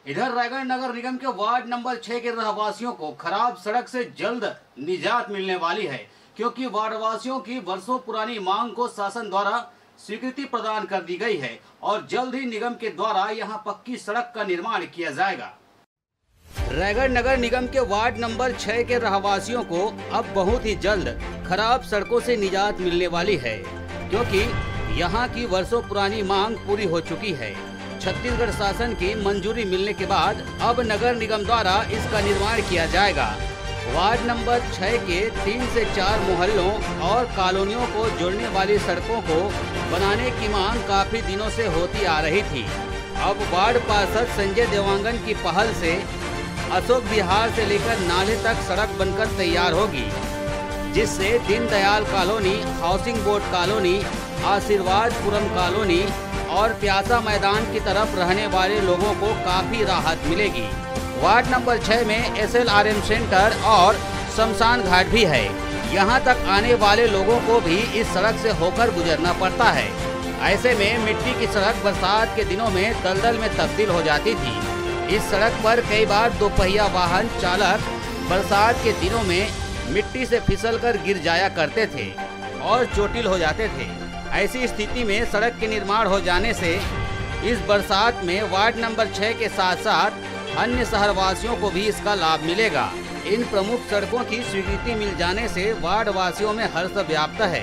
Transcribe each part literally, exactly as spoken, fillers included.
इधर रायगढ़ नगर निगम के ward number छह के रहवासियों को खराब सड़क से जल्द निजात मिलने वाली है, क्योंकि वार्ड वासियों की वर्षों पुरानी मांग को शासन द्वारा स्वीकृति प्रदान कर दी गई है और जल्द ही निगम के द्वारा यहां पक्की सड़क का निर्माण किया जाएगा। रायगढ़ नगर निगम के वार्ड नंबर छह के रहवासियों को अब बहुत ही जल्द खराब सड़कों से निजात मिलने वाली है, क्योंकि यहां की वर्षों पुरानी मांग पूरी हो चुकी है। छत्तीसगढ़ शासन की मंजूरी मिलने के बाद अब नगर निगम द्वारा इसका निर्माण किया जाएगा। वार्ड नंबर छह के तीन से चार मोहल्लों और कॉलोनियों को जोड़ने वाली सड़कों को बनाने की मांग काफी दिनों से होती आ रही थी। अब वार्ड पार्षद संजय देवांगन की पहल से अशोक विहार से लेकर नाले तक सड़क बनकर तैयार होगी, जिससे Deendayal colony, housing board colony, Ashirwadpuram colony और प्यासा मैदान की तरफ रहने वाले लोगों को काफी राहत मिलेगी। वार्ड नंबर छह में S L R M centre और शमशान घाट भी है। यहां तक आने वाले लोगों को भी इस सड़क से होकर गुजरना पड़ता है। ऐसे में मिट्टी की सड़क बरसात के दिनों में दलदल में तब्दील हो जाती थी। इस सड़क पर कई बार दोपहिया वाहन चालक बरसात के दिनों में मिट्टी से फिसलकर गिर जाया करते थे और चोटिल हो जाते थे। ऐसी स्थिति में सड़क के निर्माण हो जाने से इस बरसात में वार्ड नंबर छह के साथ साथ अन्य शहरवासियों को भी इसका लाभ मिलेगा। इन प्रमुख सड़कों की स्वीकृति मिल जाने से वार्ड वासियों में हर्ष व्याप्त है।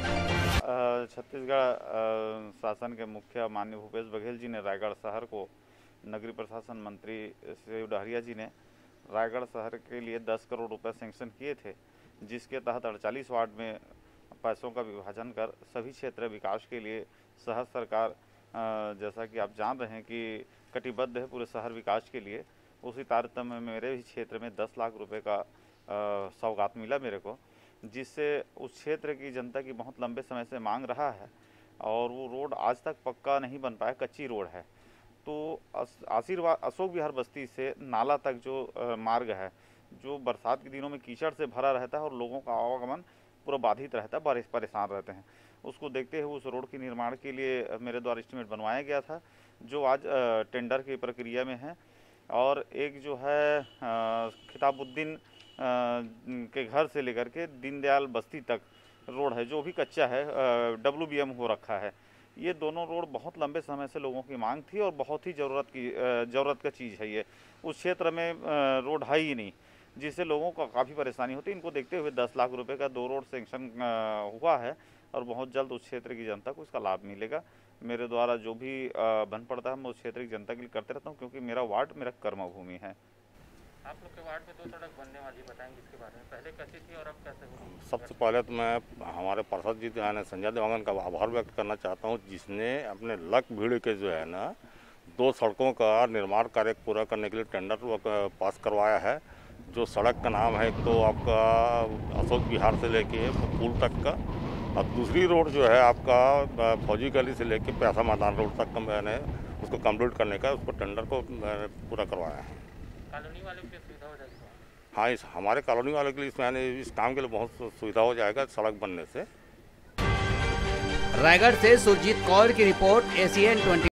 छत्तीसगढ़ शासन के मुखिया माननीय भूपेश बघेल जी ने रायगढ़ शहर को नगरीय प्रशासन मंत्री श्री डहरिया जी ने रायगढ़ शहर के लिए दस करोड़ रुपए सैंक्शन किए थे, जिसके तहत अड़तालीस वार्ड में पैसों का विभाजन कर सभी क्षेत्र विकास के लिए शहर सरकार, जैसा कि आप जान रहे हैं कि कटिबद्ध है पूरे शहर विकास के लिए। उसी तारतम्य में मेरे भी क्षेत्र में दस लाख रुपए का सौगात मिला मेरे को, जिससे उस क्षेत्र की जनता की बहुत लंबे समय से मांग रहा है और वो रोड आज तक पक्का नहीं बन पाया, कच्ची रोड है। तो आशीर्वाद अशोक विहार बस्ती से नाला तक जो मार्ग है, जो बरसात के दिनों में कीचड़ से भरा रहता है और लोगों का आवागमन पूरा बाधित रहता है, परेशान रहते हैं। उसको देखते हुए उस रोड के निर्माण के लिए मेरे द्वारा एस्टीमेट बनवाया गया था, जो आज टेंडर की प्रक्रिया में है। और एक जो है खिताबुद्दीन के घर से लेकर के दीनदयाल बस्ती तक रोड है, जो भी कच्चा है, डब्ल्यू बी एम हो रखा है। ये दोनों रोड बहुत लंबे समय से लोगों की मांग थी और बहुत ही ज़रूरत की ज़रूरत का चीज़ है। ये उस क्षेत्र में रोड है ही नहीं, जिससे लोगों को काफ़ी परेशानी होती है। इनको देखते हुए दस लाख रुपए का दो रोड सेंक्शन हुआ है और बहुत जल्द उस क्षेत्र की जनता को इसका लाभ मिलेगा। मेरे द्वारा जो भी बन पड़ता है मैं उस क्षेत्र की जनता के लिए करते रहता हूँ, क्योंकि मेरा वार्ड मेरा कर्मभूमि है। आप लोग के वार्ड में दो सड़क बनने वाली, बताएंगे इसके बारे में, पहले कैसी थी और अब कैसे होगी? सबसे पहले तो मैं हमारे पार्षद जी यानी संजय देवांगन का आभार व्यक्त करना चाहता हूँ, जिसने अपने लक भीड़ के जो है ना दो सड़कों का निर्माण कार्य पूरा करने के लिए टेंडर पास करवाया है। जो सड़क का नाम है, एक तो आपका अशोक विहार से लेके पुल तक का, और दूसरी रोड जो है आपका फौजी गली से लेके प्यासा मैदान रोड तक का मैंने उसको कंप्लीट करने का उसको टेंडर को पूरा करवाया है। कॉलोनी वाले के सुविधा हो जाएगी? हाँ, इस हमारे कॉलोनी वाले के लिए मैंने इस काम के लिए बहुत सुविधा हो जाएगा सड़क बनने से। रायगढ़ से सुरजीत कौर की रिपोर्ट, एशियन ट्वेंटी।